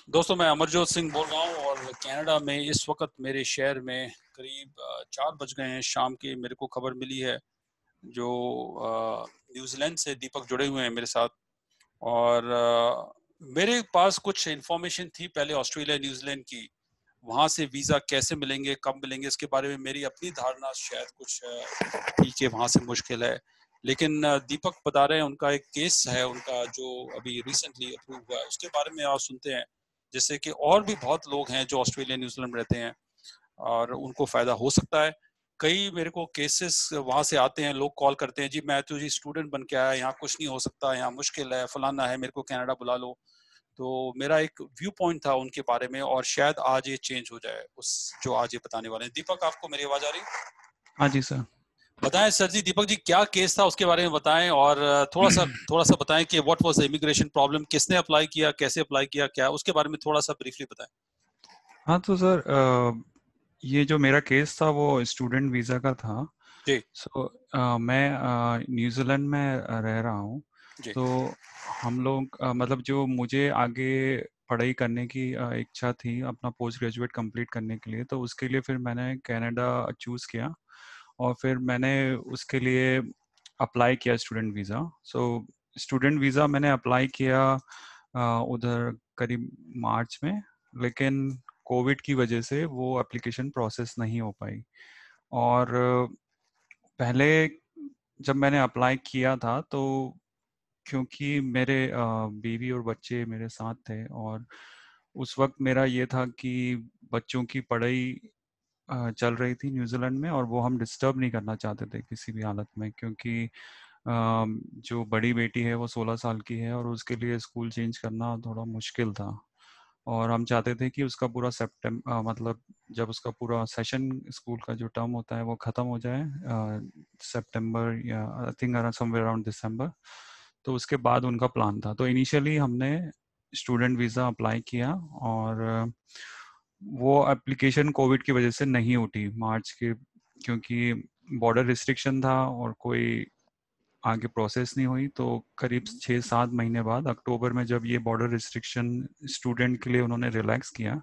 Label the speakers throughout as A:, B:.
A: दोस्तों, मैं अमरजोत सिंह बोल रहा हूँ और कनाडा में इस वक्त मेरे शहर में करीब 4 बज गए हैं शाम के। मेरे को खबर मिली है जो न्यूजीलैंड से दीपक जुड़े हुए हैं मेरे साथ। और मेरे पास कुछ इन्फॉर्मेशन थी पहले ऑस्ट्रेलिया न्यूजीलैंड की। वहाँ से वीज़ा कैसे मिलेंगे, कब मिलेंगे, इसके बारे में मेरी अपनी धारणा शायद कुछ थी कि वहाँ से मुश्किल है। लेकिन दीपक बता रहे हैं उनका एक केस है उनका जो अभी रिसेंटली अप्रूव हुआ है, उसके बारे में आप सुनते हैं। जैसे कि और भी बहुत लोग हैं जो ऑस्ट्रेलिया न्यूजीलैंड में रहते हैं और उनको फायदा हो सकता है। कई मेरे को केसेस वहां से आते हैं, लोग कॉल करते हैं, जी मैं तो जी स्टूडेंट बन के आया, यहाँ कुछ नहीं हो सकता, यहाँ मुश्किल है, फलाना है, मेरे को कनाडा बुला लो। तो मेरा एक व्यू पॉइंट था उनके बारे में और शायद आज ये चेंज हो जाए उस जो आज ये बताने वाले हैं। दीपक, आपको मेरी आवाज आ रही है?
B: हाँ जी सर।
A: बताएं सर जी, दीपक जी क्या केस था उसके बारे में बताएं और थोड़ा सा बताएं कि what was the immigration problem, किसने अप्लाई किया, कैसे अप्लाई किया, क्या उसके बारे में थोड़ा सा ब्रीफली बताएं।
B: हाँ तो सर, ये जो मेरा केस था वो स्टूडेंट वीज़ा का था।
A: जी।
B: सो मैं न्यूजीलैंड में रह रहा हूँ।
A: जी।
B: तो हम लोग मतलब जो मुझे आगे पढ़ाई करने की इच्छा थी अपना पोस्ट ग्रेजुएट कंप्लीट करने के लिए, तो उसके लिए फिर मैंने कनाडा चूज़ किया। और फिर मैंने उसके लिए अप्लाई किया student visa. So student visa मैंने अप्लाई किया उधर करीब मार्च में। लेकिन कोविड की वजह से वो एप्लीकेशन प्रोसेस नहीं हो पाई। और पहले जब मैंने अप्लाई किया था तो क्योंकि मेरे बीवी और बच्चे मेरे साथ थे, और उस वक्त मेरा ये था कि बच्चों की पढ़ाई चल रही थी न्यूजीलैंड में, और वो हम डिस्टर्ब नहीं करना चाहते थे किसी भी हालत में, क्योंकि जो बड़ी बेटी है वो 16 साल की है और उसके लिए स्कूल चेंज करना थोड़ा मुश्किल था। और हम चाहते थे कि उसका पूरा मतलब जब उसका पूरा सेशन स्कूल का जो टर्म होता है वो ख़त्म हो जाए सितंबर, या I think around somewhere around December. तो उसके बाद उनका प्लान था। तो इनिशियली हमने स्टूडेंट वीज़ा अप्लाई किया, और वो एप्लीकेशन कोविड की वजह से नहीं उठी मार्च के, क्योंकि बॉर्डर रिस्ट्रिक्शन था और कोई आगे प्रोसेस नहीं हुई। तो करीब 6-7 महीने बाद अक्टूबर में जब ये बॉर्डर रिस्ट्रिक्शन स्टूडेंट के लिए उन्होंने रिलैक्स किया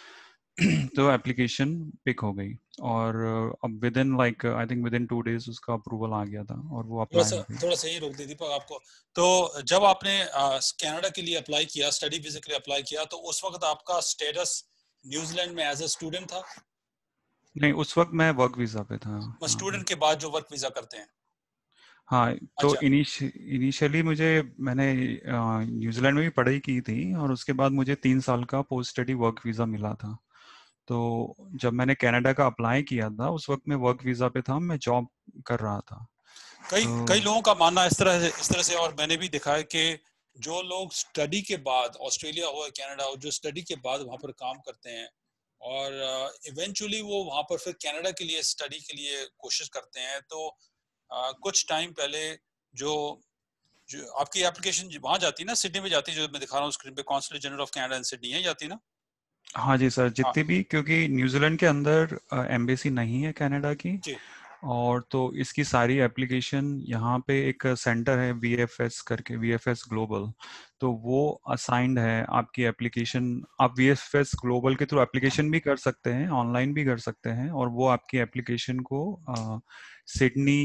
B: तो एप्लीकेशन पिक हो गई। और अब within like I think within 2 days उसका अप्रूवल आ गया था और वो
A: थोड़ा
B: अप्लाई
A: सा
B: हो गई।
A: थोड़ा सा यही रोक दी दीपक आपको। तो जब आपने कनाडा के लिए अप्लाई किया, स्टडी वीजा के लिए अप्लाई किया, तो उस वक्त आपका स्टेटस न्यूजीलैंड में एज ए स्टूडेंट था?
B: नहीं, उस वक्त मैं वर्क वीज़ा पे था यहाँ पे।
A: स्टूडेंट के बाद जो वर्क वीजा करते हैं?
B: हाँ, तो
A: अच्छा।
B: इनिशियली मैंने न्यूजीलैंड में भी पढ़ाई की थी, और उसके बाद मुझे 3 साल का पोस्ट स्टडी वर्क वीज़ा मिला था। तो जब मैंने कनाडा का अप्लाई किया था उस वक्त मैं वर्क वीज़ा पे था, मैं जॉब कर रहा था।
A: कई कई
B: तो
A: लोगों का मानना इस तरह से और मैंने भी देखा है कि जो लोग स्टडी के बाद, ऑस्ट्रेलिया हो या कनाडा हो, जो स्टडी के बाद वहां पर काम करते हैं और इवेंचुअली वो वहां पर फिर कनाडा के लिए स्टडी के लिए कोशिश करते हैं, तो कुछ टाइम पहले जो जो आपकी एप्लीकेशन वहां जाती है ना, सिडनी में जाती है, जो मैं दिखा रहा हूँ स्क्रीन पे, consulate general of Canada in Sydney है, जाती है ना?
B: हाँ जी सर,
A: हाँ।
B: जितनी भी, क्योंकि न्यूजीलैंड के अंदर एम्बेसी नहीं है कनाडा की।
A: जी।
B: और तो इसकी सारी एप्लीकेशन यहाँ पे एक सेंटर है वीएफएस करके, वीएफएस ग्लोबल। तो वो असाइंड है आपकी एप्लीकेशन। आप वीएफएस ग्लोबल के थ्रू एप्लीकेशन भी कर सकते हैं, ऑनलाइन भी कर सकते हैं, और वो आपकी एप्लीकेशन को सिडनी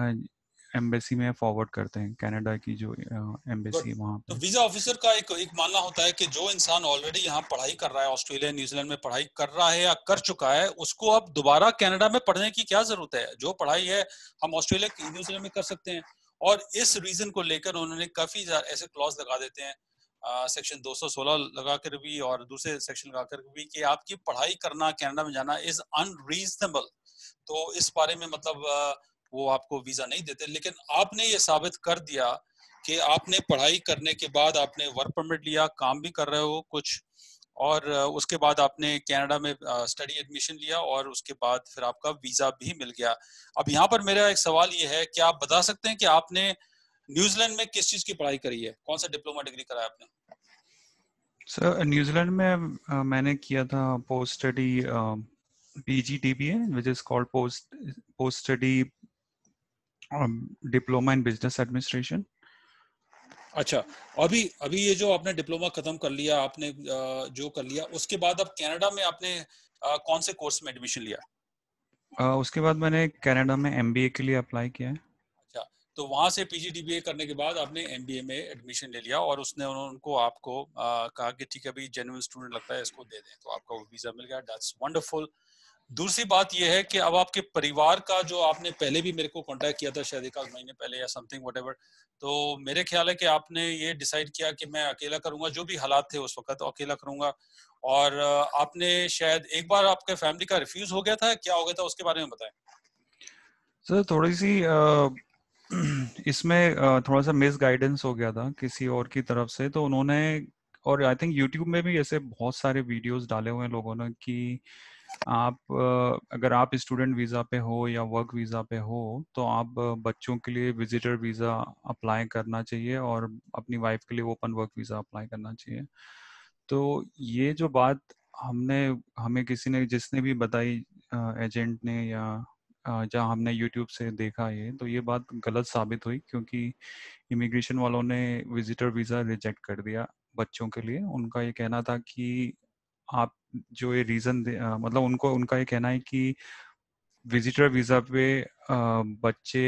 B: एम्बेसी में फॉरवर्ड करते हैं, कनाडा की जो
A: गुड।
B: एम्बेसी है वहाँ
A: तो
B: पे।
A: वीजा ऑफिसर का एक मानना होता है कि जो इंसान ऑलरेडी यहाँ पढ़ाई कर रहा है, ऑस्ट्रेलिया न्यूजीलैंड में पढ़ाई कर रहा है या कर चुका है, उसको अब दोबारा कनाडा में पढ़ने की क्या जरूरत है? जो पढ़ाई है हम ऑस्ट्रेलिया न्यूजीलैंड में कर सकते हैं। और इस रीजन को लेकर उन्होंने काफी ऐसे क्लॉज लगा देते हैं, सेक्शन 216 लगा कर भी और दूसरे सेक्शन लगा कर भी, कि आपकी पढ़ाई करना, कनाडा में जाना इज अनरीजनेबल। तो इस बारे में मतलब वो आपको वीजा नहीं देते। लेकिन आपने ये साबित कर दिया कि आपने पढ़ाई करने के बाद आपने वर्क परमिट लिया, काम भी कर रहे हो कुछ, और उसके बाद आपने कनाडा में स्टडी एडमिशन लिया और उसके बाद फिर आपका वीजा भी मिल गया। अब यहाँ पर मेरा एक सवाल ये है, क्या आप बता सकते हैं कि आपने न्यूजीलैंड में किस चीज की पढ़ाई करी है, कौन सा डिप्लोमा डिग्री करा है आपने?
B: सर न्यूजीलैंड में मैंने किया था post study PGDBA, which is called post post study diploma in business administration.
A: अच्छा, अभी अभी ये जो आपने डिप्लोमा खत्म कर लिया, आपने जो कर लिया, उसके बाद अब कनाडा में आपने कौन से कोर्स में एडमिशन लिया?
B: उसके बाद मैंने कनाडा में एमबीए के लिए अप्लाई किया है।
A: अच्छा, तो वहां से पीजीडीबीए करने के बाद आपने एमबीए में एडमिशन ले लिया और उसने उनको आपको कहा कि ठीक है भाई, जेन्युइन स्टूडेंट लगता है, इसको दे दें, तो आपका वो वीजा मिल गया। That's wonderful. दूसरी बात यह है कि अब आपके परिवार का, जो आपने पहले भी मेरे को कांटेक्ट किया था शायद एक आध महीने पहले या समथिंग व्हाटएवर, तो मेरे ख्याल है कि आपने ये डिसाइड किया कि मैं अकेला करूंगा, जो भी हालात थे उस वक्त, तो अकेला करूंगा। और आपने शायद एक बार आपके फैमिली का रिफ्यूज हो गया था, क्या हो गया था उसके बारे में बताएं।
B: सर थोड़ी सी इसमें थोड़ा सा मिस गाइडेंस हो गया था किसी और की तरफ से, तो उन्होंने, और आई थिंक यूट्यूब में भी ऐसे बहुत सारे वीडियोस डाले हुए हैं लोगों ने कि आप अगर आप स्टूडेंट वीज़ा पे हो या वर्क वीज़ा पे हो तो आप बच्चों के लिए विजिटर वीज़ा अप्लाई करना चाहिए और अपनी वाइफ के लिए ओपन वर्क वीज़ा अप्लाई करना चाहिए। तो ये जो बात हमने हमें किसी ने जिसने भी बताई, एजेंट ने या जहाँ हमने यूट्यूब से देखा, ये तो ये बात गलत साबित हुई, क्योंकि इमिग्रेशन वालों ने विजिटर वीज़ा रिजेक्ट कर दिया बच्चों के लिए। उनका ये कहना था कि आप जो ये रीज़न मतलब उनको उनका ये कहना है कि विजिटर वीज़ा पे बच्चे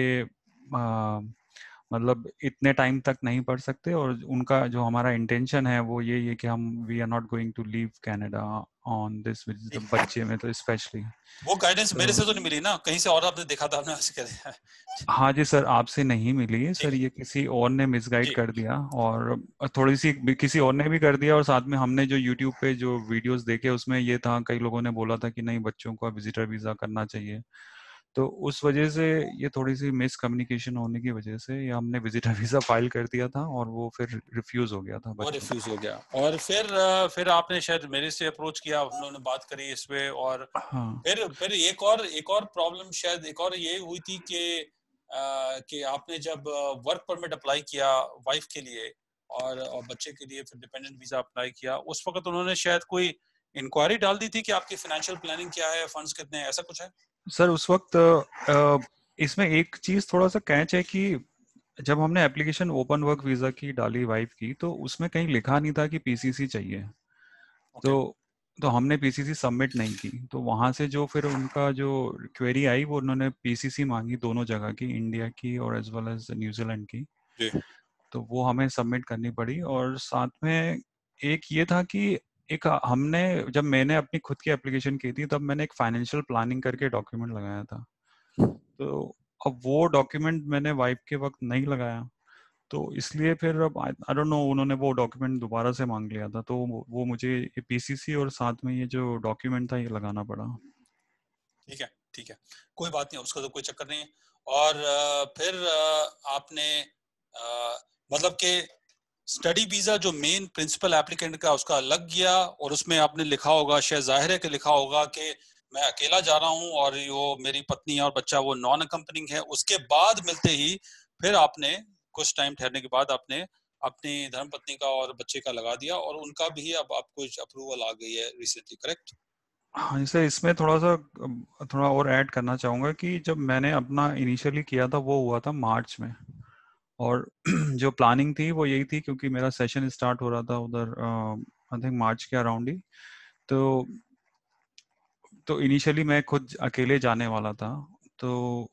B: मतलब इतने टाइम तक नहीं पढ़ सकते, और उनका जो हमारा इंटेंशन है वो ये है कि हम we are not going to leave Canada on this visitor, बच्चे में तो स्पेशली।
A: वो गाइडेंस मेरे
B: तो
A: से तो नहीं मिली ना, कहीं से और आपने देखा था, आपने ऐसे कह दिया।
B: हाँ जी सर, आपसे नहीं मिली है
A: ठीक
B: सर,
A: है
B: ये किसी और ने मिसगाइड
A: जी।
B: कर दिया, और थोड़ी सी किसी और ने भी कर दिया, और साथ में हमने जो यूट्यूब पे जो वीडियोस देखे उसमें ये था, कई लोगों ने बोला था कि नहीं बच्चों को विजिटर वीज़ा करना चाहिए। तो उस वजह से ये थोड़ी सी मिस कम्युनिकेशन होने की वजह से ये हमने विजिटर वीज़ा फाइल कर दिया था और वो फिर रिफ्यूज़ हो गया था
A: वो
B: बच्चों का।
A: रिफ्यूज हो गया, और फिर आपने शायद मेरे से अप्रोच किया, हम लोगों ने बात करी इस पे, और
B: हाँ
A: फिर एक और प्रॉब्लम शायद एक और ये हुई थी कि आपने जब वर्क परमिट अप्लाई किया वाइफ के लिए और बच्चे के लिए फिर डिपेंडेंट वीजा अप्लाई किया, उस वक्त उन्होंने शायद कोई इंक्वायरी डाल दी थी कि आपकी फाइनेंशियल प्लानिंग क्या है, फंड्स कितने हैं, ऐसा कुछ है?
B: सर, उस वक्त इसमें एक चीज़ थोड़ा सा कैच है कि जब हमने एप्लीकेशन ओपन वर्क वीज़ा की डाली वाइफ की, तो उसमें कहीं लिखा नहीं था कि पीसीसी चाहिए। तो
A: ओके।
B: तो हमने पीसीसी सबमिट नहीं की, तो वहाँ से जो फिर उनका जो क्वेरी आई वो उन्होंने पीसीसी मांगी दोनों जगह की, इंडिया की और एज वेल एज न्यूजीलैंड की।
A: जी।
B: तो वो हमें सबमिट करनी पड़ी, और साथ में एक ये था कि एक हमने जब मैंने अपनी खुद की एप्लीकेशन की थी तब मैंने एक फाइनेंशियल प्लानिंग करके डॉक्यूमेंट लगाया था। तो अब वो डॉक्यूमेंट मैंने वाइफ के वक्त नहीं लगाया, तो इसलिए फिर अब आई डोंट नो उन्होंने वो डॉक्यूमेंट दोबारा से मांग लिया था, तो वो मुझे ये पीसीसी और साथ में ये जो डॉक्यूमेंट था ये लगाना पड़ा।
A: ठीक है ठीक है, कोई बात नहीं, उसका तो कोई चक्कर नहीं है। और फिर आपने मतलब कि स्टडी वीजा जो मेन प्रिंसिपल एप्लीकेंट का उसका लग गया, और उसमें आपने लिखा होगा, शायद जाहिर है कि लिखा होगा कि मैं अकेला जा रहा हूं और वो मेरी पत्नी और बच्चा वो नॉन अकम्पनिंग है। उसके बाद मिलते ही फिर आपने कुछ टाइम ठहरने के बाद आपने अपनी धर्मपत्नी का और बच्चे का लगा दिया, और उनका भी अब आपको अप्रूवल आ गई है रिसेंटली, करेक्ट?
B: हाँ जी सर, इसमें थोड़ा सा थोड़ा और ऐड करना चाहूँगा कि जब मैंने अपना इनिशियली किया था वो हुआ था मार्च में, और जो प्लानिंग थी वो यही थी, क्योंकि मेरा सेशन स्टार्ट हो रहा था उधर आई थिंक मार्च के अराउंड ही। तो इनिशियली मैं खुद अकेले जाने वाला था, तो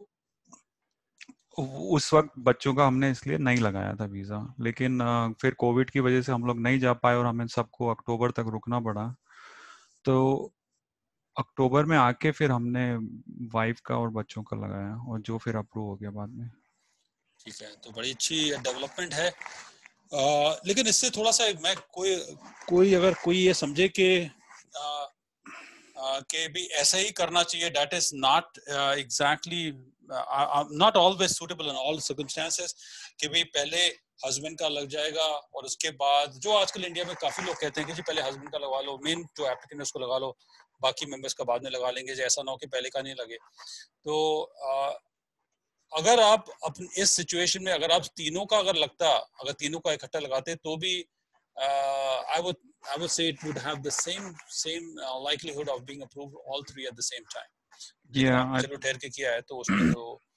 B: उस वक्त बच्चों का हमने इसलिए नहीं लगाया था वीज़ा, लेकिन फिर कोविड की वजह से हम लोग नहीं जा पाए और हमें सबको अक्टूबर तक रुकना पड़ा। तो अक्टूबर में आके फिर हमने वाइफ का और बच्चों का लगाया, और जो फिर अप्रूव हो गया बाद में।
A: ठीक है, तो बड़ी अच्छी डेवलपमेंट है। लेकिन इससे थोड़ा सा मैं कोई कोई अगर कोई ये समझे कि भी ऐसा ही करना चाहिए, that is not exactly not always suitable in all circumstances, कि भाई पहले हस्बैंड का लग जाएगा और उसके बाद, जो आजकल इंडिया में काफी लोग कहते हैं कि जी पहले हस्बैंड का लगवा लो, मेन जो एप्लीकेंट है उसको लगा लो, बाकी मेंबर्स का बाद में लगा लेंगे, जैसा ना हो कि पहले का नहीं लगे। तो अगर आप अपने इस सिचुएशन में, अगर आप तीनों का अगर लगता, अगर तीनों का इकट्ठा लगाते तो भी I would say it would have the same likelihood of being approved all three at the same time. लेकिन
B: या
A: आपने चलो ठहर के किया है तो उसमें तो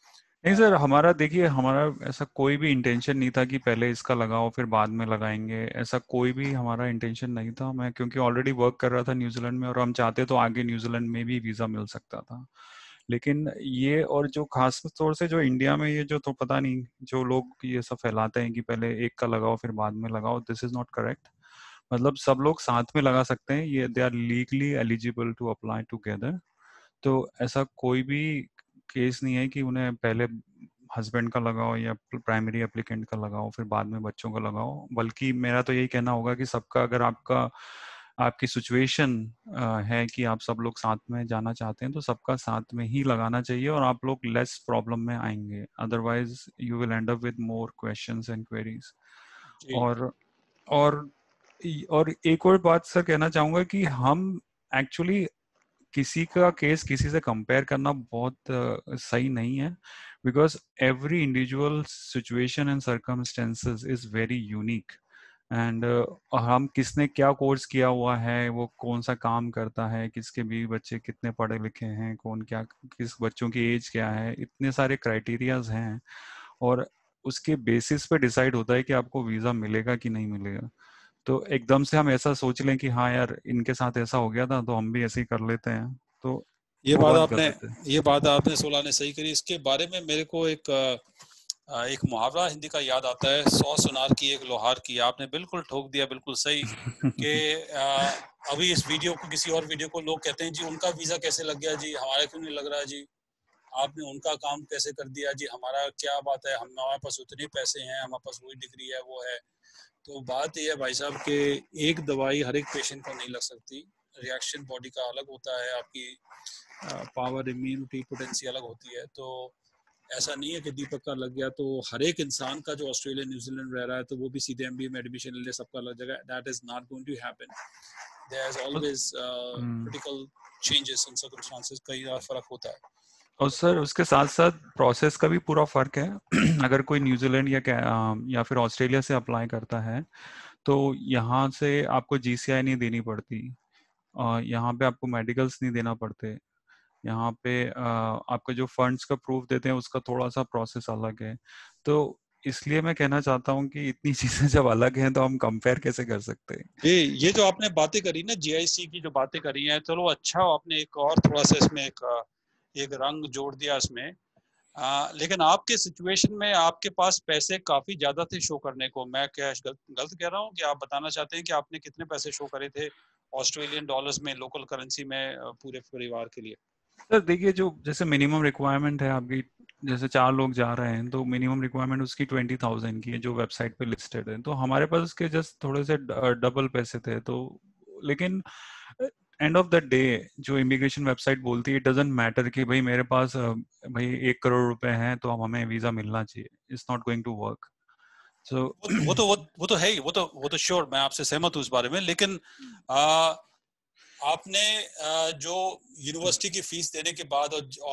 B: नहीं सर, हमारा देखिए, हमारा ऐसा कोई भी इंटेंशन नहीं था कि पहले इसका लगाओ फिर बाद में लगाएंगे, ऐसा कोई भी हमारा इंटेंशन नहीं था। मैं क्योंकि ऑलरेडी वर्क कर रहा था न्यूजीलैंड में, और हम चाहते तो आगे न्यूजीलैंड में भी वीज़ा मिल सकता था। लेकिन ये, और जो खास तौर से जो इंडिया में ये जो, तो पता नहीं, जो लोग ये सब फैलाते हैं कि पहले एक का लगाओ फिर बाद में लगाओ, दिस इज नॉट करेक्ट। मतलब सब लोग साथ में लगा सकते हैं, ये they are legally eligible to apply together. तो ऐसा कोई भी केस नहीं है कि उन्हें पहले हस्बैंड का लगाओ या प्राइमरी एप्लीकेंट का लगाओ फिर बाद में बच्चों का लगाओ। बल्कि मेरा तो यही कहना होगा कि सबका, अगर आपका, आपकी सिचुएशन है कि आप सब लोग साथ में जाना चाहते हैं, तो सबका साथ में ही लगाना चाहिए, और आप लोग लेस प्रॉब्लम में आएंगे। Otherwise you will end up with more questions and queries.
A: जी
B: और और और एक और बात सर कहना चाहूंगा कि हम एक्चुअली किसी का केस किसी से कंपेयर करना बहुत सही नहीं है, because every individual situation and circumstances is very unique. And हम किसने क्या कोर्स किया हुआ है, वो कौन सा काम करता है, किसके भी बच्चे कितने पढ़े लिखे हैं, कौन क्या, किस बच्चों की एज क्या है, इतने सारे क्राइटेरियाज हैं, और उसके बेसिस पे डिसाइड होता है कि आपको वीजा मिलेगा कि नहीं मिलेगा। तो एकदम से हम ऐसा सोच लें कि हाँ यार, इनके साथ ऐसा हो गया था तो हम भी ऐसे ही कर लेते हैं, तो
A: ये
B: वो
A: बात
B: बहुत
A: आपने
B: गलत है।
A: ये बात आपने सोला ने सही करी। इसके बारे में मेरे को एक मुहावरा हिंदी का याद आता है, 100 सुनार की एक लोहार की। आपने बिल्कुल ठोक दिया, बिल्कुल सही। कि अभी इस वीडियो को, किसी और वीडियो को लोग कहते हैं जी उनका वीजा कैसे लग गया जी, हमारा क्यों नहीं लग रहा जी, आपने उनका काम कैसे कर दिया जी, हमारा क्या बात है, हम हमारे पास उतने पैसे हैं, हमारे पास वही डिग्री है, वो है। तो बात यह है भाई साहब कि एक दवाई हर एक पेशेंट को नहीं लग सकती। रिएक्शन बॉडी का अलग होता है, आपकी पावर, इम्यूनिटी, पोटेंसी अलग होती है। तो ऐसा नहीं है कि दीपक का लग गया तो हर एक इंसान का जो ऑस्ट्रेलिया न्यूजीलैंड रह रहा है तो वो भी सीधे एमबीए में एडमिशन ले ले, सबका लग जाएगा। That is not going to happen. There is always
B: hmm.
A: Critical changes in circumstances, कई बार फर्क होता है।
B: और सर उसके साथ साथ प्रोसेस का भी पूरा फर्क है। अगर कोई न्यूजीलैंड या फिर ऑस्ट्रेलिया से अप्लाई करता है, तो यहाँ से आपको जीसीआई नहीं देनी पड़ती, यहाँ पे आपको मेडिकल्स नहीं देना पड़ते, यहाँ पे आपको जो फंड्स का प्रूफ देते हैं उसका थोड़ा सा प्रोसेस अलग है। तो इसलिए मैं कहना चाहता हूँ कि इतनी चीजें जब अलग हैं तो हम कंपेयर कैसे कर सकते हैं।
A: ये जो आपने बातें करी ना, जीआईसी की जो बातें करी हैं, चलो अच्छा, आपने एक और थोड़ा सा इसमें एक रंग जोड़ दिया इसमें। लेकिन आपके सिचुएशन में आपके पास पैसे काफी ज्यादा थे शो करने को। मैं क्या गलत कह रहा हूँ कि आप बताना चाहते हैं कि आपने कितने पैसे शो करे थे ऑस्ट्रेलियन डॉलर्स में, लोकल करेंसी में, पूरे परिवार के लिए?
B: सर देखिए, जो जैसे मिनिमम रिक्वायरमेंट है आपकी, जैसे 4 लोग जा रहे हैं तो मिनिमम रिक्वायरमेंट उसकी 20,000 की है, जो वेबसाइट पे लिस्टेड है। तो हमारे पास उसके जस्ट थोड़े से डबल पैसे थे। तो लेकिन एंड ऑफ द डे जो इमिग्रेशन वेबसाइट बोलती है, इट डजेंट मैटर कि भाई मेरे पास भाई 1 करोड़ रुपए हैं तो अब हमें वीजा मिलना चाहिए। It's not going to work. So
A: वो तो है ही, वो तो श्योर, मैं आपसे सहमत हूँ इस बारे में। लेकिन आ, आपने जो यूनिवर्सिटी की फीस देने के बाद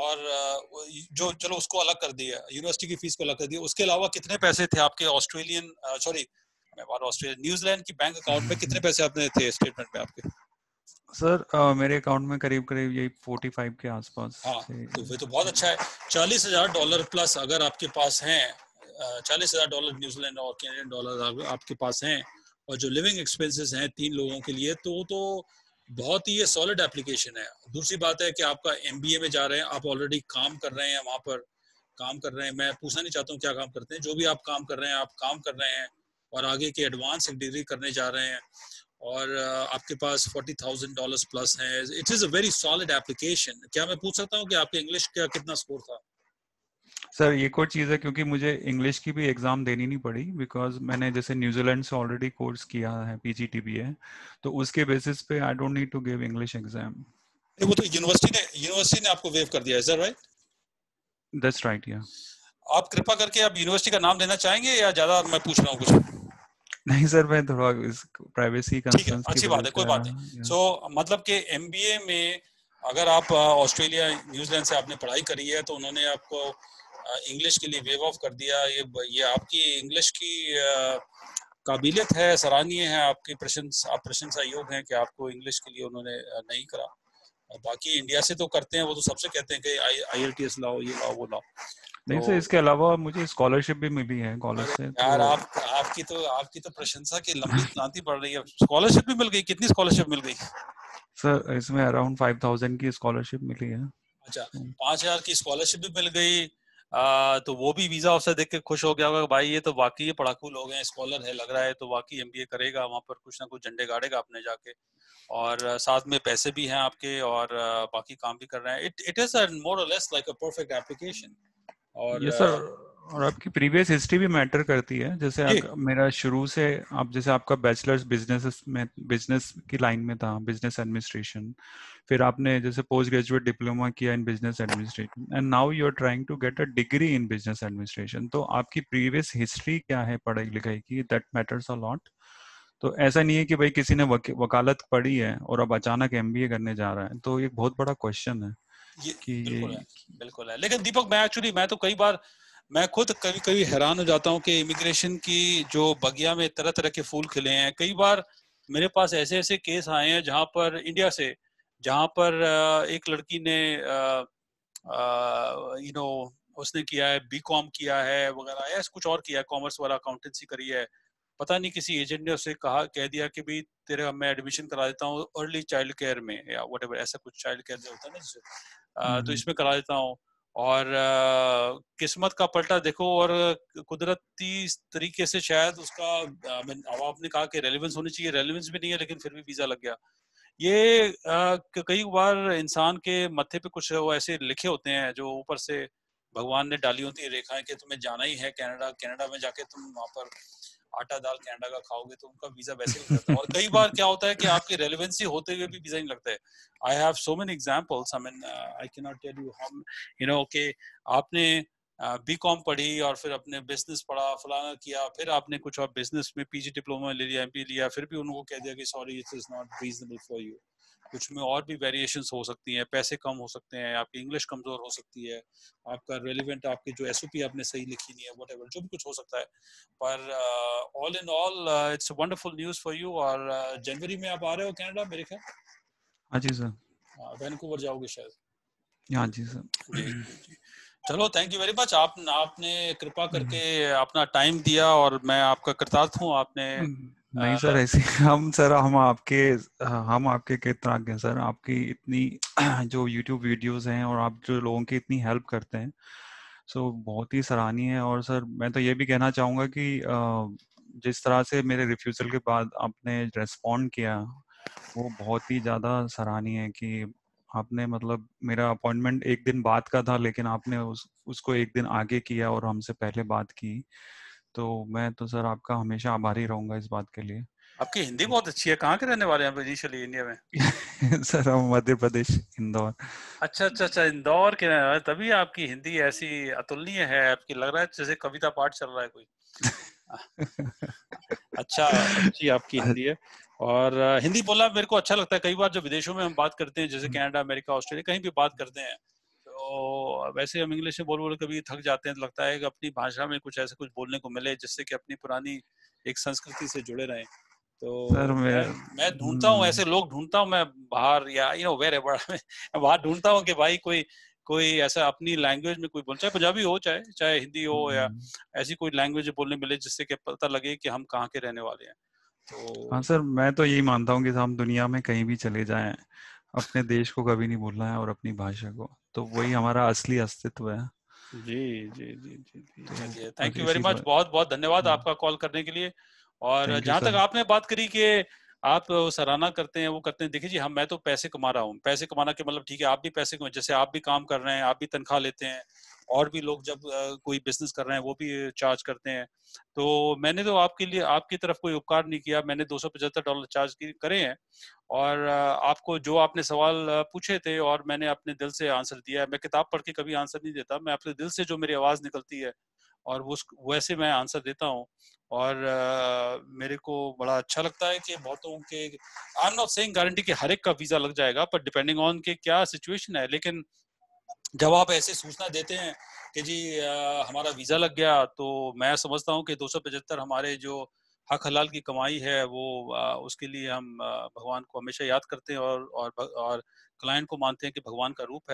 A: जो, चलो उसको अलग कर दिया, यूनिवर्सिटी की फीस को अलग कर दिया, उसके अलावा कितने पैसे थे आपके ऑस्ट्रेलियन, सॉरी मैं बात ऑस्ट्रेलियन, न्यूजीलैंड की बैंक अकाउंट में कितने पैसे आपने थे स्टेटमेंट में आपके?
B: सर मेरे अकाउंट में करीब करीब यही 45 के आसपास
A: हाँ,
B: थे।
A: तो फिर तो बहुत अच्छा है। $40,000 प्लस अगर आपके पास हैं, $40,000 न्यूजीलैंड और कैनेडियन डॉलर आपके पास हैं, और जो लिविंग एक्सपेंसेस हैं 3 लोगों के लिए, तो बहुत ही ये सॉलिड एप्लीकेशन है। दूसरी बात है कि आपका एमबीए में जा रहे हैं, आप ऑलरेडी काम कर रहे हैं वहाँ पर, काम कर रहे हैं। मैं पूछना नहीं चाहता हूँ क्या काम करते हैं, जो भी आप काम कर रहे हैं, आप काम कर रहे हैं और आगे की एडवांस एक डिग्री करने जा रहे हैं, और आपके पास $40,000 प्लस है। It is a very solid application. क्या मैं पूछ सकता हूँ कि आपके इंग्लिश का कितना स्कोर था?
B: सर एक और चीज़ है, क्योंकि मुझे इंग्लिश की भी एग्ज़ाम देनी नहीं पड़ी, बिकॉज मैंने जैसे न्यूजीलैंड से ऑलरेडी कोर्स किया है, पीजीटीबीए, तो उसके बेसिस पे I don't need to give English exam.
A: वो तो यूनिवर्सिटी ने आपको वेव कर दिया है, राइट?
B: दैट्स राइट या।
A: आप कृपा करके आप यूनिवर्सिटी का नाम लेना चाहेंगे या ज्यादा मैं पूछ रहा हूँ कुछ?
B: नहीं सर, मैं थोड़ा इस प्राइवेसी
A: ठीक है,
B: कंसर्न्स की
A: अच्छी
B: वजह
A: बात है, कोई
B: से
A: बात नहीं।
B: या।
A: मतलब कि एमबीए में अगर आप ऑस्ट्रेलिया न्यूजीलैंड से आपने पढ़ाई करी है तो उन्होंने आपको इंग्लिश के लिए वेव ऑफ कर दिया। ये आपकी इंग्लिश की काबिलियत है, सराहनीय है, आपकी आप प्रशंसा योग्य हैं कि आपको इंग्लिश के लिए उन्होंने नहीं करा। और बाकी इंडिया से तो करते हैं, वो तो सबसे कहते हैं कि आईएलटीएस लाओ, ये लाओ, वो लाओ।
B: नहीं
A: तो
B: सर, इसके अलावा मुझे स्कॉलरशिप भी मिली है कॉलेज
A: अरे
B: से
A: यार,
B: तो।
A: आपकी तो प्रशंसा की लंबी तांती पड़ रही है। स्कॉलरशिप भी मिल गई? कितनी स्कॉलरशिप मिल गई?
B: सर इसमें अराउंड 5,000 की स्कॉलरशिप मिली है।
A: अच्छा,
B: So,
A: 5,000 की स्कॉलरशिप भी मिल गई। तो वो भी वीजा ऑफिसर देख के खुश हो गया होगा, भाई ये तो वाकई ये पढ़ाकू लोग हैं, स्कॉलर है लग रहा है, तो वाकई एमबीए करेगा वहां पर, कुछ ना कुछ झंडे गाड़ेगा अपने जाके। और साथ में पैसे भी हैं आपके, और बाकी काम भी कर रहे हैं। इट इज मोर और less like a perfect application. और
B: ये सर, और आपकी प्रीवियस हिस्ट्री भी मैटर करती है। जैसे
A: जी।
B: मेरा शुरू से, आप जैसे आपका बैचलर्स बिजनेस की लाइन में था, बिजनेस एडमिनिस्ट्रेशन। फिर आपने जैसे पोस्ट ग्रेजुएट डिप्लोमा किया in business administration, and now you are trying to get a degree in business administration. तो आपकी प्रीवियस हिस्ट्री क्या है पढ़ाई लिखाई की, दैट मैटर्स अ लॉट। तो ऐसा नहीं है कि भाई किसी ने वकालत पढ़ी है और अब अचानक एमबीए करने जा रहा है, तो ये बहुत बड़ा क्वेश्चन है
A: ये बिल्कुल है,
B: कि।
A: बिल्कुल है। लेकिन दीपक, मैं तो कई बार, मैं खुद कभी कभी हैरान हो जाता हूँ कि इमिग्रेशन की जो बगिया में तरह तरह के फूल खिले हैं। कई बार मेरे पास ऐसे ऐसे केस आए हैं जहां पर इंडिया से, जहां पर एक लड़की ने यू नो उसने किया है, बीकॉम किया है वगैरह, या कुछ और किया है, कॉमर्स वाला, अकाउंटेंसी करी है। पता नहीं किसी एजेंट ने उसे कह दिया कि भाई तेरे मैं एडमिशन करा देता हूँ अर्ली चाइल्ड केयर में, या व्हाटएवर, ऐसा कुछ चाइल्ड केयर जो होता है ना जिसे, तो
B: हम्म।
A: इसमें करा देता हूँ। और किस्मत का पलटा देखो, और कुदरती तरीके से शायद उसका, अब आपने कहा कि रेलेवेंस होनी चाहिए, रेलेवेंस भी नहीं है, लेकिन फिर भी वीजा लग गया। ये कई बार इंसान के मत्थे पे कुछ वो ऐसे लिखे होते हैं जो ऊपर से भगवान ने डाली होती है रेखाएं, कि तुम्हें जाना ही है कनाडा, कनाडा में जाके तुम वहां पर आटा दाल कनाडा का खाओगे तो उनका वीजा वैसे ही लग जाता है। और कई बार क्या होता है कि आपकी रेलेवेंसी होते हुए भी वीजा नहीं लगता है। I have so many examples, I mean I can not tell you how, कि आपने बीकॉम पढ़ी और फिर अपने बिजनेस पढ़ा, फलाना किया, फिर आपने कुछ और बिजनेस में पीजी डिप्लोमा ले लिया, एमपी लिया, फिर भी उनको कह दिया कि sorry it is not reasonable for you. कुछ में और भी वेरिएशंस हो सकती हैं, पैसे कम हो सकते हैं, आपकी इंग्लिश कमजोर हो सकती है, आपका रेलिवेंट, आपकी जो एसओपी आपने सही लिखी नहीं है, व्हाटएवर, जो भी कुछ हो सकता है। पर all in all it's wonderful news for you. और जनवरी में आप आ रहे हो कनाडा मेरे ख्याल,
B: हाँ जी सर।
A: वैनकूवर जाओगे शायद।
B: हाँ जी सर।
A: जी जी जी। चलो, थैंक यू वेरी मच। आपने कृपा
B: हम्म।
A: करके अपना टाइम दिया, और मैं आपका कृतार्थ हूँ। आपने
B: नहीं सर, ऐसे हम सर, हम आपके कृतज्ञ हैं सर। आपकी इतनी जो यूट्यूब वीडियोस हैं और आप जो लोगों की इतनी हेल्प करते हैं, सो बहुत ही सराहनीय है। और सर मैं तो ये भी कहना चाहूँगा कि जिस तरह से मेरे रिफ्यूज़ल के बाद आपने रेस्पॉन्ड किया, वो बहुत ही ज़्यादा सराहनीय है कि आपने, मतलब मेरा अपॉइंटमेंट एक दिन बाद का था, लेकिन आपने उसको एक दिन आगे किया और हमसे पहले बात की। तो मैं तो सर आपका हमेशा आभारी रहूंगा इस बात के लिए।
A: आपकी हिंदी बहुत अच्छी है। कहाँ के रहने वाले हैं आप इनिशियली इंडिया में?
B: सर हम मध्य प्रदेश, इंदौर।
A: अच्छा अच्छा अच्छा, इंदौर के रहने वाले, तभी आपकी हिंदी ऐसी अतुलनीय है। आपकी लग रहा है जैसे कविता पाठ चल रहा है कोई। अच्छा, अच्छी आपकी हिंदी है। और हिंदी बोलना मेरे को अच्छा लगता है। कई बार जब विदेशों में हम बात करते हैं, जैसे कनाडा, अमेरिका, ऑस्ट्रेलिया, कहीं भी बात करते हैं, तो वैसे हम इंग्लिश में बोल बोल कभी थक जाते हैं, तो लगता है कि अपनी भाषा में कुछ ऐसा कुछ बोलने को मिले जिससे कि अपनी पुरानी एक संस्कृति से जुड़े रहें।
B: सर
A: तो
B: मैं
A: मैं ढूंढता हूँ, ऐसे लोग ढूंढता हूँ मैं बाहर, या वेर एवर मैं बाहर ढूंढता हूँ कि भाई कोई कोई ऐसा अपनी लैंग्वेज में कोई बोल, चाहे पंजाबी हो, चाहे चाहे हिंदी हो, या
B: हम्म,
A: ऐसी कोई लैंग्वेज बोलने मिले जिससे कि पता लगे कि हम कहाँ के रहने वाले हैं।
B: हाँ
A: तो
B: सर, मैं तो यही मानता हूँ कि हम दुनिया में कहीं भी चले जाएं, अपने देश को कभी नहीं भूलना है और अपनी भाषा को। तो वही हमारा असली अस्तित्व है।
A: जी जी जी जी जी,
B: तो
A: चलिए,
B: बस
A: थैंक यू वेरी
B: इसी
A: मच,
B: बात।
A: बहुत बहुत धन्यवाद आपका कॉल करने के लिए। और
B: थैंक यू
A: जहां तक
B: सर।
A: आपने बात करी कि आप सराहना करते हैं, वो करते हैं, देखिए जी, हम मैं तो पैसे कमा रहा हूँ, पैसे कमाना के मतलब ठीक है, आप भी पैसे कमा, जैसे आप भी काम कर रहे हैं, आप भी तनख्वाह लेते हैं, और भी लोग जब कोई बिजनेस कर रहे हैं वो भी चार्ज करते हैं। तो मैंने तो आपके लिए, आपकी तरफ कोई उपकार नहीं किया, मैंने $275 चार्ज करे हैं। और आपको जो आपने सवाल पूछे थे, और मैंने अपने दिल से आंसर दिया है। मैं किताब पढ़ के कभी आंसर नहीं देता, मैं अपने दिल से जो मेरी आवाज निकलती है, और वो वैसे मैं आंसर देता हूँ। और मेरे को बड़ा अच्छा लगता है कि बहुतों के, I am not saying guarantee कि हर एक का वीजा लग जाएगा, पर डिपेंडिंग ऑन के क्या सिचुएशन है। लेकिन जब आप ऐसे सूचना देते हैं कि जी हमारा वीजा लग गया, तो मैं समझता हूँ कि 275 हमारे जो हक हलाल की कमाई है, वो उसके लिए हम भगवान को हमेशा याद करते हैं, और क्लाइंट को मानते हैं कि भगवान का रूप है।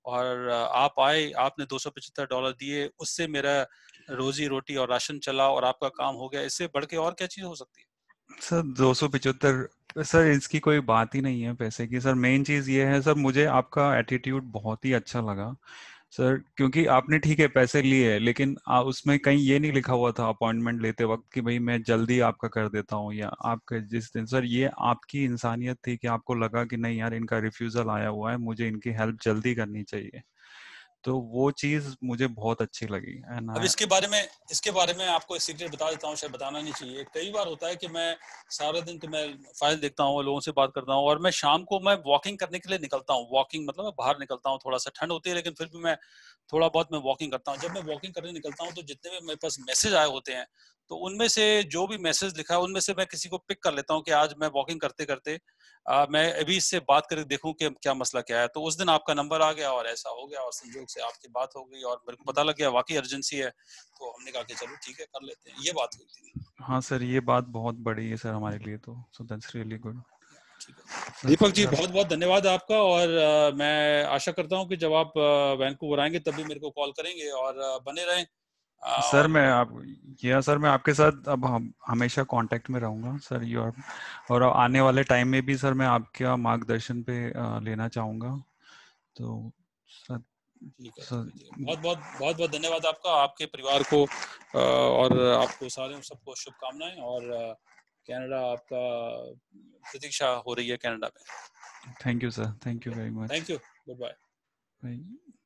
A: और आप आए, आपने $275 दिए, उससे मेरा रोजी रोटी और राशन चला और आपका काम हो गया। इससे बढ़ के और क्या चीज हो सकती है?
B: सर 275, सर इसकी कोई बात ही नहीं है पैसे की। सर मेन चीज़ ये है सर, मुझे आपका एटीट्यूड बहुत ही अच्छा लगा सर, क्योंकि आपने ठीक है पैसे लिए, लेकिन उसमें कहीं ये नहीं लिखा हुआ था अपॉइंटमेंट लेते वक्त कि भाई मैं जल्दी आपका कर देता हूँ या आपके जिस दिन। सर ये आपकी इंसानियत थी कि आपको लगा कि नहीं यार इनका रिफ्यूज़ल आया हुआ है, मुझे इनकी हेल्प जल्दी करनी चाहिए। तो वो चीज़ मुझे बहुत अच्छी लगी एंड
A: अब
B: आई।
A: इसके बारे में आपको एक सीक्रेट बता देता हूँ, शायद बताना नहीं चाहिए। कई बार होता है कि मैं सारा दिन तो मैं फाइल देखता हूँ, लोगों से बात करता हूँ, और मैं शाम को मैं वॉकिंग करने के लिए निकलता हूँ। वॉकिंग मतलब मैं बाहर निकलता हूँ, थोड़ा सा ठंड होती है लेकिन फिर भी मैं थोड़ा बहुत मैं वॉकिंग करता हूँ। जब मैं वॉकिंग करने निकलता हूँ तो जितने भी मेरे पास मैसेज आए होते हैं, तो उनमें से जो भी मैसेज लिखा है उनमें से मैं किसी को पिक कर लेता हूँ कि आज मैं वॉकिंग करते करते मैं अभी इससे बात करके देखूं कि क्या मसला क्या है। तो उस दिन आपका नंबर आ गया और ऐसा हो गया, और संजोग से आपकी बात हो गई और मेरे को पता लग गया वाकई अर्जेंसी है। तो हमने कहा कि चलो ठीक है, कर लेते हैं। ये बात हुई थी।
B: हाँ सर ये बात बहुत बड़ी है सर हमारे लिए, तो सो दैट्स रियली गुड
A: ठीक है
B: सर।
A: दीपक जी,
B: सर
A: बहुत बहुत धन्यवाद आपका। और मैं आशा करता हूँ कि जब आप वैंकूवर आएंगे तब भी मेरे को कॉल करेंगे, और बने रहें।
B: सर
A: और
B: मैं आप या सर मैं आपके साथ अब हम हमेशा कांटेक्ट में रहूंगा सर। यू आर, और आने वाले टाइम में भी सर मैं आपका मार्गदर्शन पे लेना चाहूँगा। तो सर,
A: ठीक है, ठीक
B: सर
A: है, ठीक है। बहुत बहुत धन्यवाद आपका, आपके परिवार को और आपको सारे सबको शुभकामनाएं। और कनाडा आपका प्रतीक्षा हो रही है कनाडा में।
B: Thank you sir, thank you very much.
A: Thank you. Good bye.